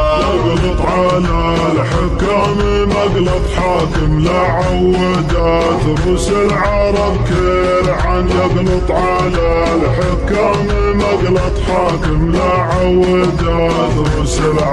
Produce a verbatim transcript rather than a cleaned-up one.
يقلط على الحكام مقلط حاكم لا عودات روس العرب كل عن يقلط على الحكام مقلط حاكم لا عودات روس العرب